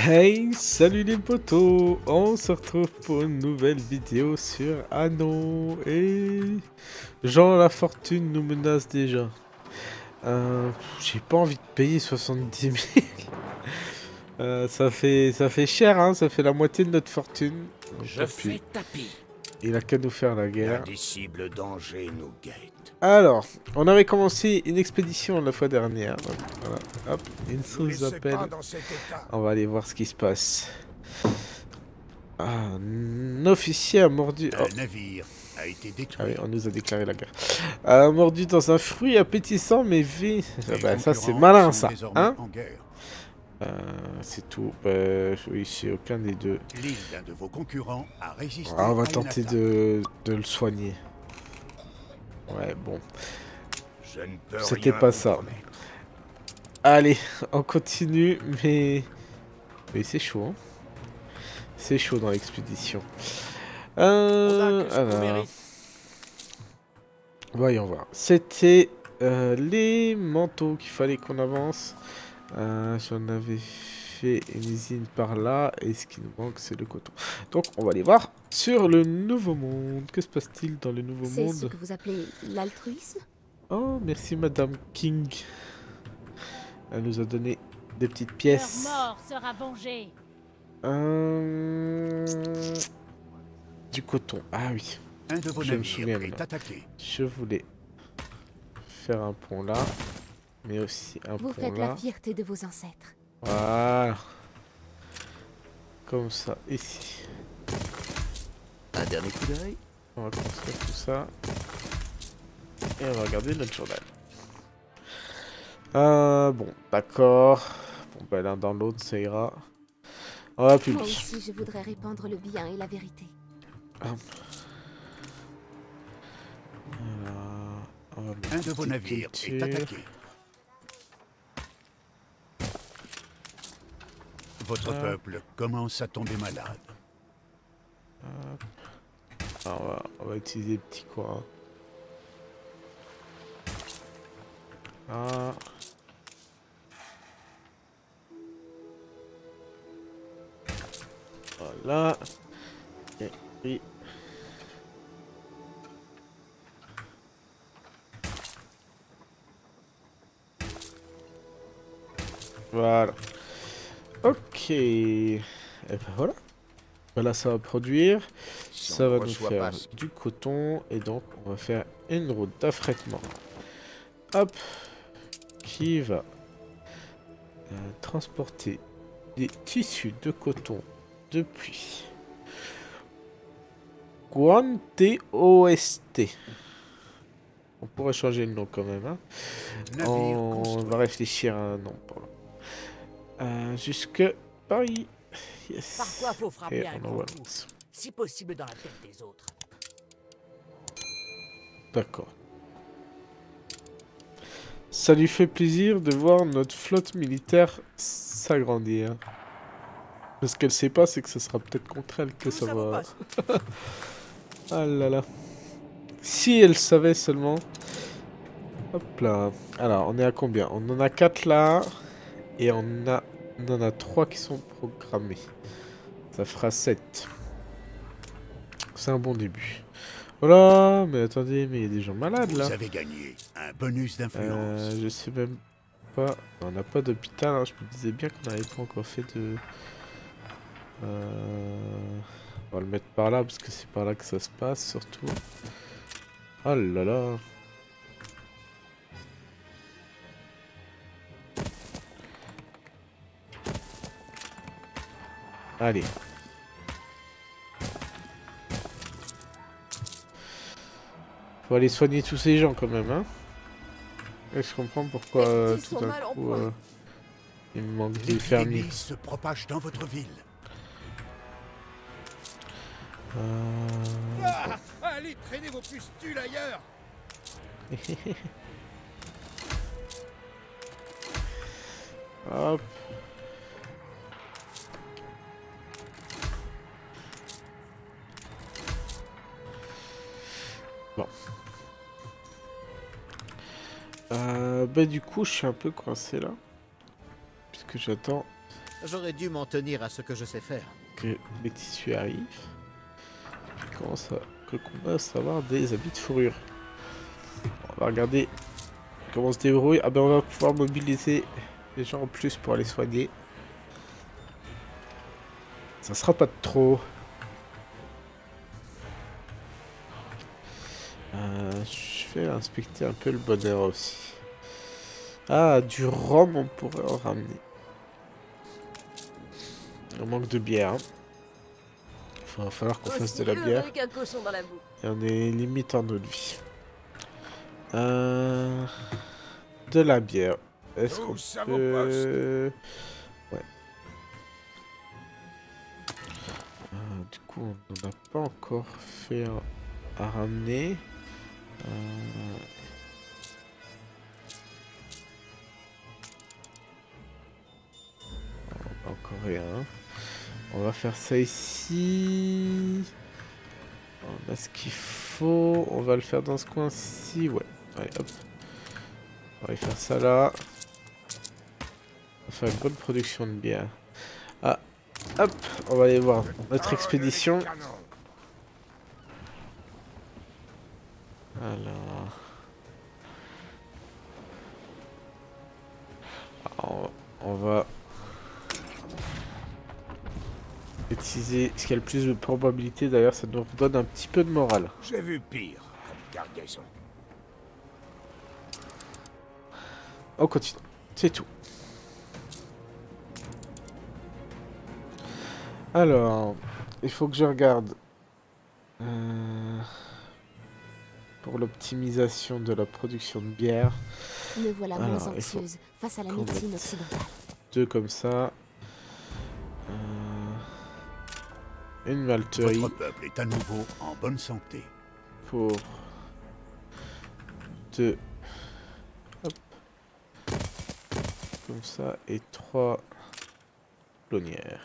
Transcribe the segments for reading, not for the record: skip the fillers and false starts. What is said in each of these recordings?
Hey, salut les potos, on se retrouve pour une nouvelle vidéo sur Anno et Jean la fortune nous menace déjà. J'ai pas envie de payer 70 000. Ça fait cher, hein, ça fait la moitié de notre fortune. Donc, Je fais tapis. il a qu'à nous faire la guerre. L'indicible danger nous guette. Alors, on avait commencé une expédition la fois dernière. Donc, voilà, hop, il nous appelle. On va aller voir ce qui se passe. Un officier a mordu. Oh. Un navire a été détruit. Ah oui, on nous a déclaré la guerre. A mordu dans un fruit appétissant, mais bah, ça c'est malin ça. Hein, c'est tout. Oui, c'est aucun des deux. L'île d'un de vos concurrents a résisté. On va tenter de le soigner. Ouais, bon. C'était pas ça. Allez, on continue, mais c'est chaud. Hein. C'est chaud dans l'expédition. Alors... Voyons voir. C'était les manteaux qu'il fallait qu'on avance. J'en avais fait une usine par là. Et ce qui nous manque, c'est le coton. Donc, on va aller voir sur le nouveau monde. Que se passe-t-il dans le nouveau monde? C'est ce que vous appelez l'altruisme? Oh, merci Madame King. Elle nous a donné des petites pièces. Leur mort sera vengée. Du coton. Ah oui. Un de vos Je me navires souviens est maintenant. attaqué. Je voulais faire un pont là, mais aussi un Vous pont faites là. la fierté de vos ancêtres. Voilà. Comme ça, ici. Un dernier coup d'œil. On va construire tout ça. Et on va regarder notre journal. Bon, d'accord. Bon, bah l'un dans l'autre, ça ira. On va publier. Moi aussi, je voudrais répandre le bien et la vérité. Un de vos navires est attaqué. Votre peuple commence à tomber malade. On va utiliser petit quoi. Ah. Voilà. Et... Voilà. Ok. Et ben voilà. Voilà, ça va produire. Ça va nous faire du coton. Et donc, on va faire une route d'affrètement. Hop. Qui va transporter des tissus de coton depuis Guante-Oeste. On pourrait changer le nom quand même. Hein. On va réfléchir à un nom pour là. Jusque Paris. Yes. Parfois, faut frapper Et un on grand envoie. coup, si possible dans la tête des autres. D'accord. Ça lui fait plaisir de voir notre flotte militaire s'agrandir. Mais ce qu'elle sait pas, c'est que ce sera peut-être contre elle que ça va... Ah là là. Si elle savait seulement... Hop là. Alors, on est à combien? On en a 4 là. Et on en a 3 qui sont programmés. Ça fera 7. C'est un bon début. Voilà, mais attendez, mais il y a des gens malades là. Vous avez gagné un bonus d'influence. Je sais même pas. On n'a pas d'hôpital. Hein. Je me disais bien qu'on n'avait pas encore fait de. On va le mettre par là parce que c'est par là que ça se passe surtout. Oh là là. Allez. Faut aller soigner tous ces gens quand même, hein. Et je comprends pourquoi tout d'un coup il me manque des fermiers. L'épidémie se propage dans votre ville. Allez, traînez vos pustules ailleurs. Hop. Bon. Bah du coup, je suis un peu coincé là. Puisque j'attends J'aurais dû m'en tenir à ce que je sais faire. Que les tissus arrivent. Que commence à avoir des habits de fourrure. On va regarder comment on se débrouille. Ah ben on va pouvoir mobiliser les gens en plus pour aller soigner. Ça sera pas de trop. Je vais inspecter un peu le bonheur aussi. Ah, du rhum, on pourrait en ramener. Il manque de bière. Hein. Il va falloir qu'on fasse de la bière. Qu'un cochon dans la boue. Et on est limite en eau de vie. De la bière. Est-ce qu'on peut... Ouais. Du coup, on n'en a pas encore fait un à ramener. Encore rien. On va faire ça ici. On a ce qu'il faut. On va le faire dans ce coin-ci. Ouais. Allez, hop. On va aller faire ça là. On va faire une bonne production de bière. Ah, hop. On va aller voir notre expédition. Alors, on va utiliser ce qui a le plus de probabilité. D'ailleurs, ça nous redonne un petit peu de morale. J'ai vu pire comme cargaison. On continue. C'est tout. Alors, il faut que je regarde pour l'optimisation de la production de bière. Me voilà moins anxieuse face à la médecine occidentale. 2 comme ça. Une malterie. Votre peuple est à nouveau en bonne santé. Pour 2. Hop. Comme ça. Et 3 plonnières.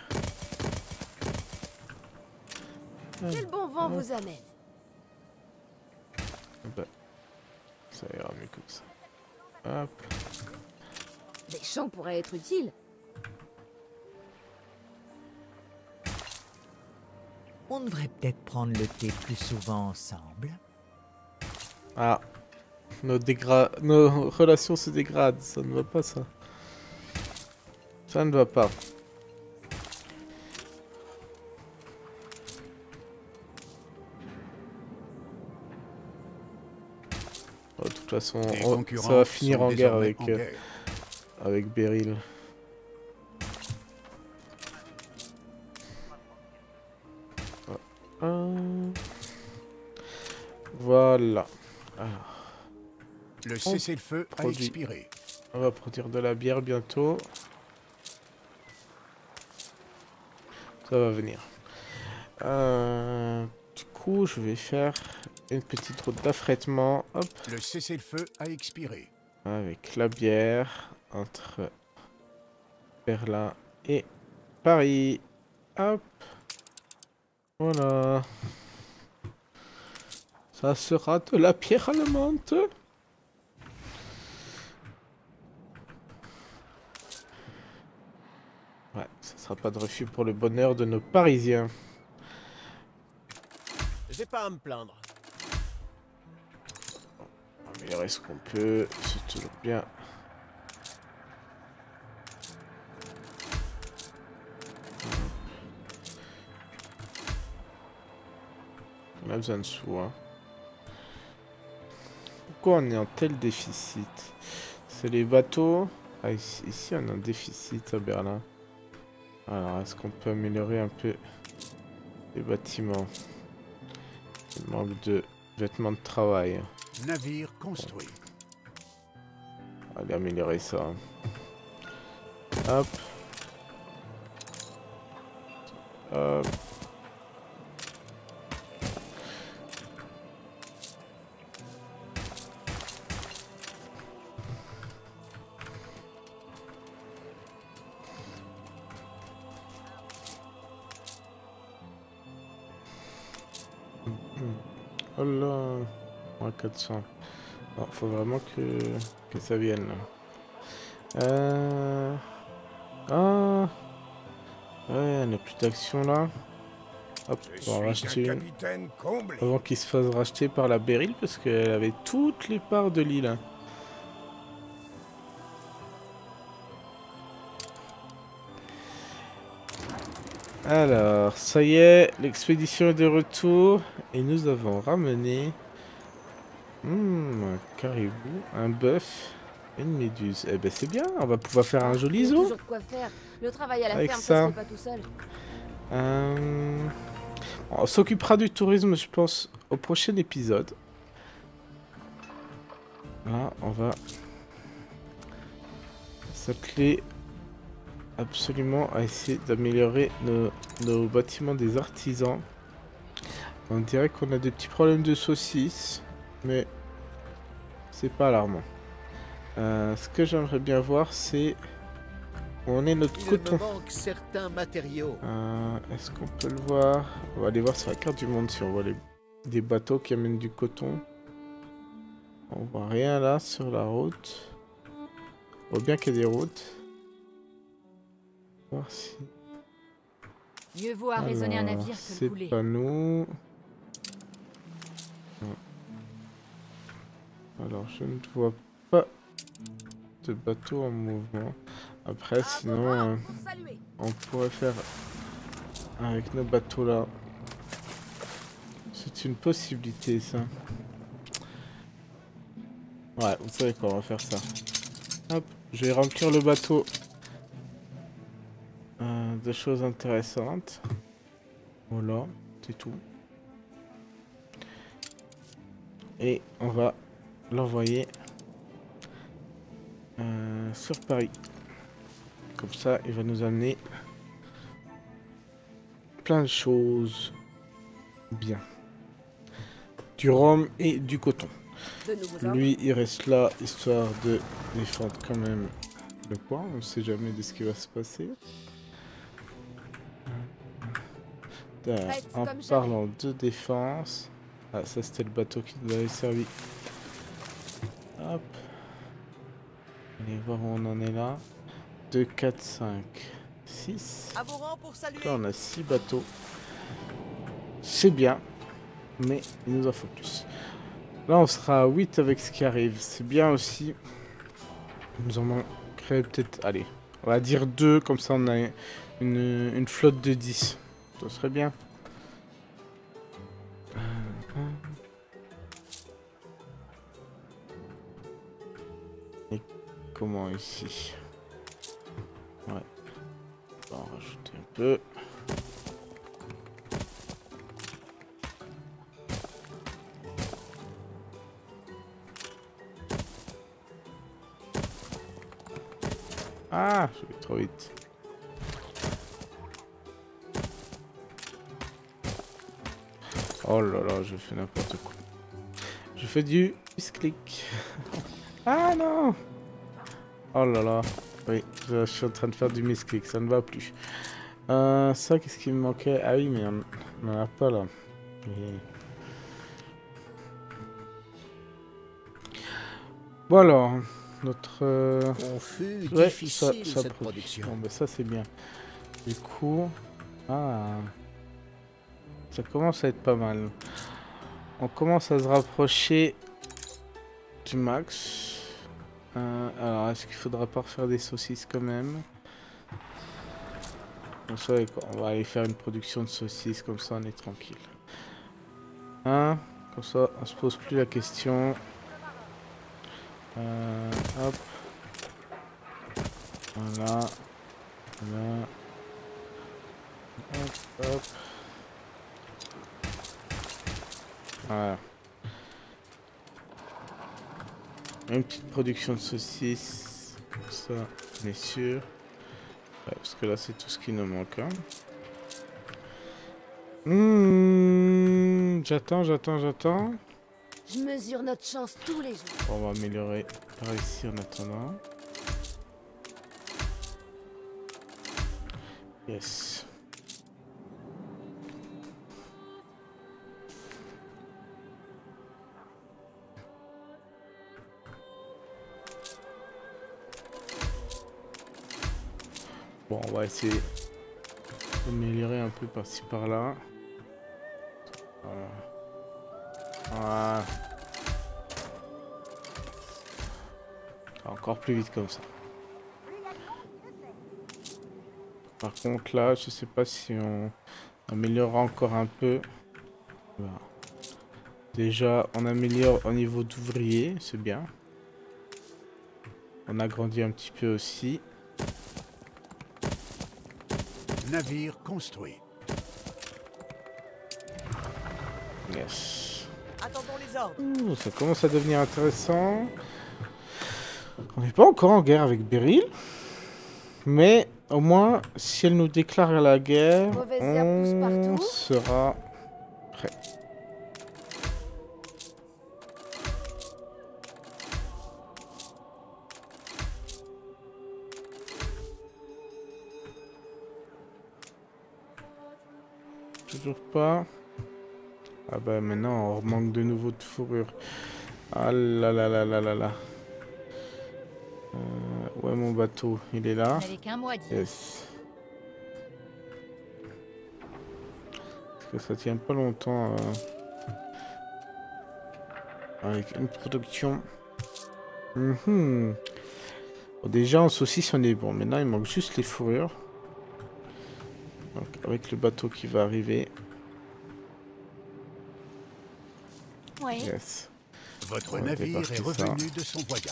Quel bon vent vous amène? Bah, ça ira mieux comme ça. Hop. Des champs pourraient être utiles. On devrait peut-être prendre le thé plus souvent ensemble. Ah. Nos relations se dégradent. Ça ne va pas, ça. Ça ne va pas. De toute façon, ça va finir en guerre avec Beryl. Voilà. Alors, le cessez-le-feu a expiré. On va produire de la bière bientôt. Ça va venir. Du coup, je vais faire une petite route d'affrètement. Hop. Le cessez-le-feu a expiré. Avec la bière entre Berlin et Paris. Hop. Voilà. Ça sera de la bière allemande. Ouais, ça sera pas de refus pour le bonheur de nos Parisiens. J'ai pas à me plaindre. Améliorer ce qu'on peut, c'est toujours bien. On a besoin de sous, hein. Pourquoi on est en tel déficit? C'est les bateaux. Ah, ici on a un déficit à Berlin. Alors, est-ce qu'on peut améliorer un peu les bâtiments? Il manque de vêtements de travail. Navire construit. On va aller améliorer ça. Hop. Hop. Oh là, moins 400. Non, faut vraiment que ça vienne. Ah, Ouais, on n'a plus d'action là. Hop, Je on va suis un racheter capitaine comblé. avant qu'il se fasse racheter par la Beryl parce qu'elle avait toutes les parts de l'île. Alors, ça y est, l'expédition est de retour et nous avons ramené un caribou, un bœuf et une méduse. Eh ben c'est bien, on va pouvoir faire un joli Il y a zoo toujours de quoi faire. Le travail à la avec ferme, ça. ça se fait pas tout seul. On s'occupera du tourisme, je pense, au prochain épisode. Là, on va s'atteler absolument à essayer d'améliorer nos bâtiments des artisans. On dirait qu'on a des petits problèmes de saucisses, mais c'est pas alarmant. Ce que j'aimerais bien voir, c'est où en est notre Il coton. me manque certains matériaux. Est-ce qu'on peut le voir? On va aller voir sur la carte du monde si on voit des bateaux qui amènent du coton. On voit rien là sur la route. On voit bien qu'il y a des routes. Voir si... Mieux vaut arraisonner un navire que le c'est couler. pas nous. Non. Alors je ne vois pas de bateau en mouvement. Après sinon on pourrait faire avec nos bateaux là. C'est une possibilité ça. Ouais, vous savez quoi, on va faire ça. Hop, je vais remplir le bateau de choses intéressantes. Voilà, c'est tout. Et on va l'envoyer sur Paris. Comme ça, il va nous amener plein de choses bien. Du rhum et du coton. De nouveaux ordres. Lui, il reste là, histoire de défendre quand même le coin. On ne sait jamais de ce qui va se passer. Prête En comme jamais. parlant de défense... Ah, ça c'était le bateau qui nous avait servi. Hop. Allez voir où on en est là. 2, 4, 5, 6. À vos rangs pour saluer. Là, on a 6 bateaux. C'est bien. Mais il nous en faut plus. Là, on sera à 8 avec ce qui arrive. C'est bien aussi. Il nous en manquerait peut-être... Allez, on va dire 2. Comme ça, on a une flotte de 10. Ça serait bien. Et comment ici? Ouais. On va en rajouter un peu. Ah, je vais trop vite. Oh là là, je fais n'importe quoi. Je fais du misclick. Ah non! Oh là là. Oui, je suis en train de faire du misclick, ça ne va plus. Ça, qu'est-ce qui me manquait? Ah oui, mais on n'en a pas là. Et... Bon alors, notre... Confus, Ouais, difficile ça cette produit. production. Bon, bah ça c'est bien. Du coup... Ah... Ça commence à être pas mal. On commence à se rapprocher du max. Alors, est-ce qu'il faudra pas refaire des saucisses quand même? On va aller faire une production de saucisses, comme ça on est tranquille. Hein? Comme ça on se pose plus la question. Hop. Voilà. Voilà. Hop, hop. Voilà. Une petite production de saucisses. Comme ça, on est sûr. Ouais, parce que là, c'est tout ce qui nous manque. Hein. J'attends. Je mesure notre chance tous les jours. Bon, on va améliorer par ici en attendant. Yes. Bon, on va essayer Améliorer un peu par-ci par-là. Voilà. Voilà. Encore plus vite comme ça. Par contre là, je sais pas si on améliore encore un peu. Voilà. Déjà, on améliore au niveau d'ouvrier, c'est bien. On agrandit un petit peu aussi. Navire construit. Yes. Attendons les ordres. Ouh, ça commence à devenir intéressant. On n'est pas encore en guerre avec Beryl. Mais au moins, si elle nous déclare la guerre, Mauvaise herbe pousse on partout. sera prêt. Toujours pas. Ah bah maintenant on manque de nouveau de fourrure. Ah là là là là là là. Ouais, mon bateau, il est là. Vous n'avez qu'un mois d'y Yes. Parce que ça tient pas longtemps avec une production. Bon, déjà en saucisse on est bon. Maintenant il manque juste les fourrures. Donc avec le bateau qui va arriver. Oui. Yes. Votre On va navire est débarquer revenu de son voyage.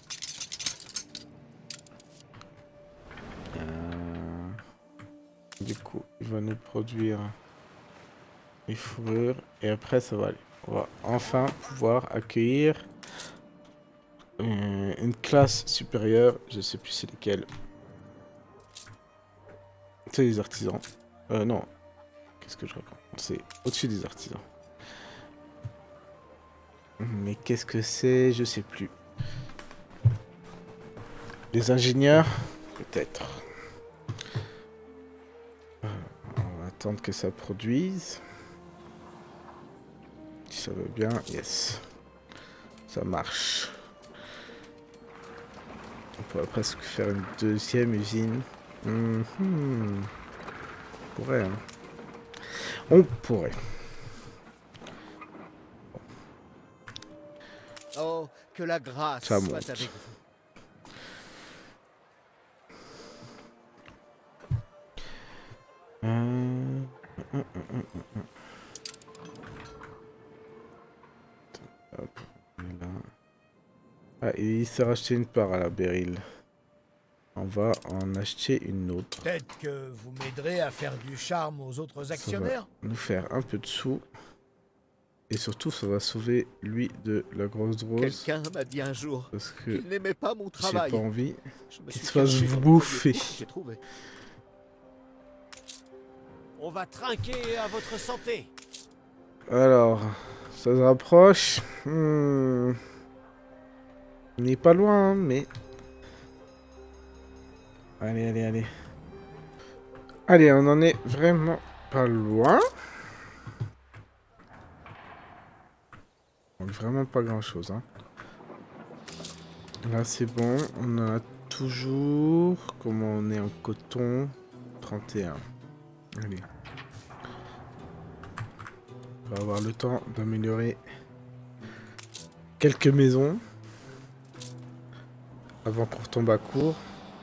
Du coup, il va nous produire les fourrures et après ça va aller. On va enfin pouvoir accueillir une classe supérieure. Je sais plus c'est lesquelles. C'est les artisans. Non. Qu'est-ce que je raconte? C'est au-dessus des artisans. Mais qu'est-ce que c'est? Je sais plus. Les ingénieurs? Peut-être. On va attendre que ça produise. Si ça va bien, yes. Ça marche. On pourrait presque faire une deuxième usine. On pourrait, hein. On pourrait. Oh, que la grâce Ça soit monte. avec vous. Hop, on est là. Ah, il s'est racheté une part à la Beryl. On va en acheter une autre. Peut-être que vous m'aiderez à faire du charme aux autres Ça va actionnaires. nous faire un peu de sous. Et surtout, ça va sauver lui de la grosse rose. Quelqu'un m'a dit un jour Parce que qu'il n'aimait pas mon j'ai travail. pas envie. Je me qu'il suis se fasse caché dans le bouffer. premier trou que j'ai trouvé. On va trinquer à votre santé. Alors, ça se rapproche. On n'est pas loin, mais... Allez, allez, allez. Allez, on en est vraiment pas loin. Donc vraiment pas grand-chose, hein. Là, c'est bon. On a toujours... Comment on est en coton? 31. Allez. On va avoir le temps d'améliorer quelques maisons avant qu'on retombe à court.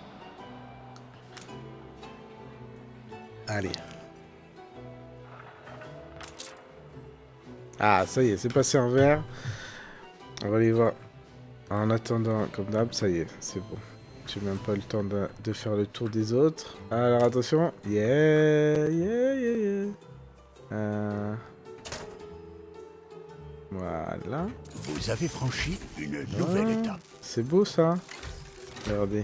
Allez. Ah, ça y est, c'est passé en vert. On va aller voir. En attendant, comme d'hab, ça y est, c'est bon. J'ai même pas eu le temps de faire le tour des autres. Alors attention. Yeah, yeah, yeah, yeah. Voilà. Vous avez franchi une nouvelle étape. C'est beau ça. Regardez.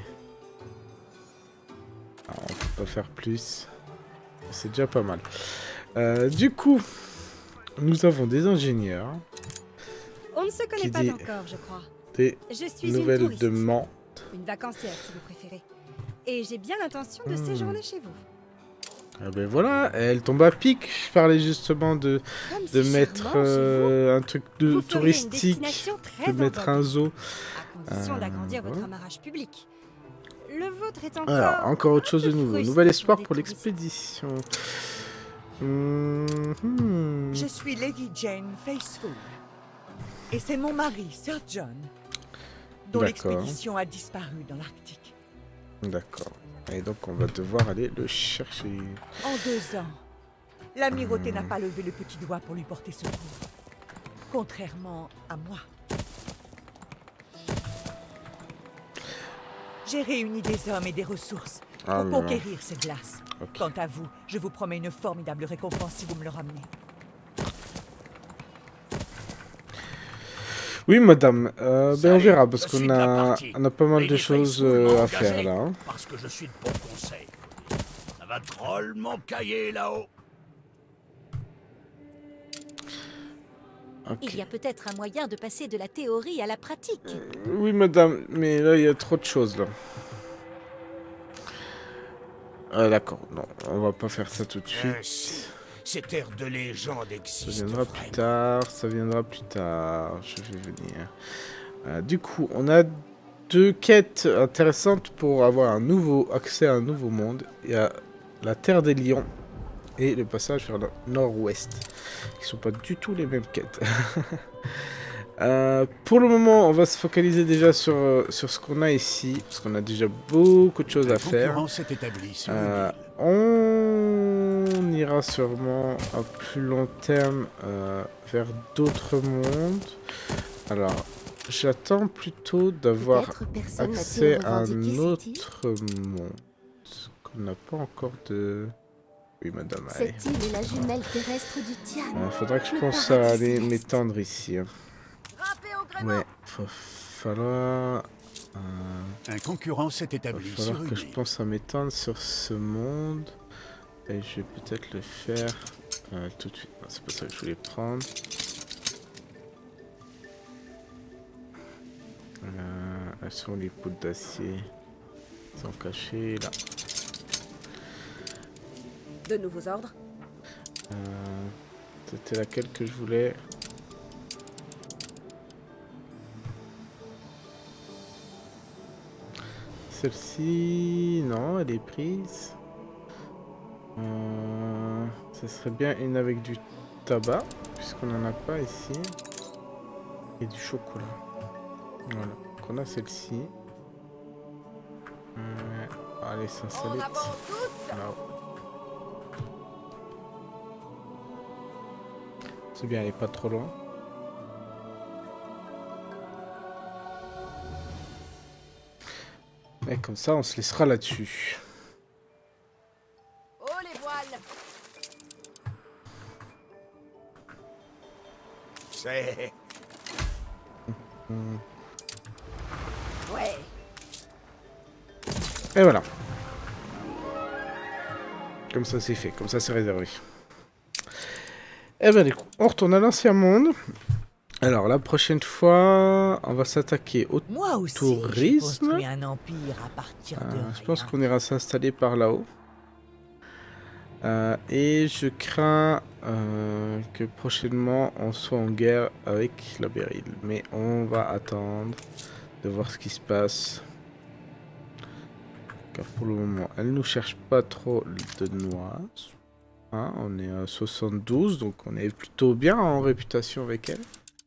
Alors, on peut pas faire plus. C'est déjà pas mal. Du coup, nous avons des ingénieurs. On ne se connaît Qui pas dit encore, je crois. Des Je suis une nouvelles touriste, de Mans. une vacancière si vous préférez. Et j'ai bien l'intention de séjourner chez vous. Ah ben voilà, elle tombe à pic. Je parlais justement de Comme c'est mettre charmant chez un truc de vous. Vous feriez une touristique, destination très de mettre en un vogue, zoo. à condition d'agrandir votre voilà. amarrage public. Le vôtre est Alors, encore autre chose de nouveau. frustrant Nouvel espoir pour pour des touristes. l'expédition. Je suis Lady Jane Faithfull. Et c'est mon mari, Sir John, dont D'accord. l'expédition a disparu dans l'Arctique. D'accord. Et donc, on va devoir aller le chercher. En 2 ans, l'amirauté n'a pas levé le petit doigt pour lui porter secours. Contrairement à moi. J'ai réuni des hommes et des ressources pour Ah, non. conquérir cette glace. Ok. Quant à vous, je vous promets une formidable récompense si vous me le ramenez. Oui, madame. Ben, on Salut, verra, parce je suis qu'on de la a, partie. on a pas mal de Lady choses Faithfull m'a à engagé faire, là. Hein. Parce que je suis de bon conseil. Ça va drôlement cailler là-haut. Ok. Il y a peut-être un moyen de passer de la théorie à la pratique. Oui, madame, mais là, il y a trop de choses, là. Ah, d'accord. Non, on va pas faire ça tout de suite. Si, cette ère de légende Ça existe viendra plus vraiment. tard, ça viendra plus tard. Je vais venir. Du coup, on a 2 quêtes intéressantes pour avoir un nouveau accès à un nouveau monde. Il y a la Terre des Lions et le passage vers le nord-ouest, qui sont pas du tout les mêmes quêtes. Pour le moment, on va se focaliser déjà sur ce qu'on a ici, parce qu'on a déjà beaucoup de choses à La faire. concurrence s'est établie sur une île. On ira sûrement à plus long terme vers d'autres mondes. Alors, j'attends plutôt d'avoir Peut-être personne n'a-t-il accès à revendiqué un cette île. autre monde qu'on n'a pas encore de... Oui, madame, allez. Cette île est la jumelle terrestre du Tian. Faudra que je Le pense à paradis aller céleste. m'étendre ici. Hein. Ouais, falloir Un concurrent s'est établi sur falloir une que je île. pense à m'étendre sur ce monde. Et je vais peut-être le faire tout de suite. Non, c'est pas ça que je voulais prendre. Elles sont les poudres d'acier. Elles sont cachées là. De nouveaux ordres? C'était laquelle que je voulais? Celle-ci, non, elle est prise. Ce serait bien une avec du tabac, puisqu'on n'en a pas ici. Et du chocolat. Voilà, donc on a celle-ci. Allez, s'installer. Là-haut. C'est bien, elle est pas trop loin. Et comme ça, on se laissera là-dessus. Oh les voiles! C'est... Ouais. Et voilà. Comme ça c'est fait, comme ça c'est réservé. Et ben du coup, on retourne à l'ancien monde. Alors la prochaine fois, on va s'attaquer au Moi aussi, j'ai tourisme. construit un empire à partir de rien. Je pense qu'on ira s'installer par là-haut. Et je crains que prochainement on soit en guerre avec la Beryl. Mais on va attendre de voir ce qui se passe. Car pour le moment, elle nous cherche pas trop de noises. Hein, on est à 72, donc on est plutôt bien en réputation avec elle.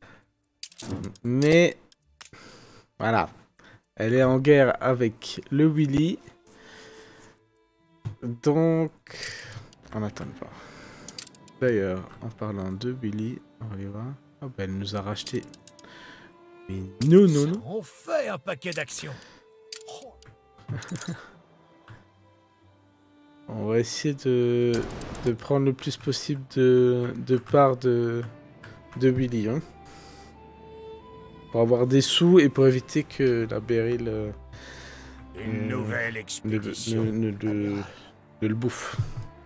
Mais voilà, elle est en guerre avec le Willy. Donc, on n'attend pas. D'ailleurs, en parlant de Willy, on va aller voir. Ah ben, elle nous a racheté. Mais non, non, non. On fait un paquet d'actions. On va essayer de prendre le plus possible de parts de Willy. Hein. Pour avoir des sous et pour éviter que la Beryl Une nouvelle expédition. ne le bouffe.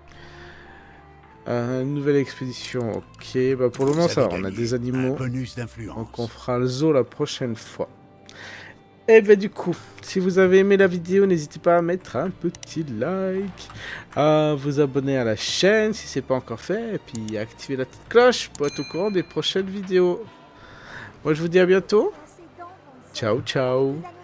Une nouvelle expédition, ok. Bah pour le moment ça va, on a des Un animaux. bonus d'influence. Donc on fera le zoo la prochaine fois. Et bah du coup, si vous avez aimé la vidéo, n'hésitez pas à mettre un petit like, à vous abonner à la chaîne si c'est pas encore fait, et puis activer la petite cloche pour être au courant des prochaines vidéos. Moi je vous dis à bientôt. Ciao ciao.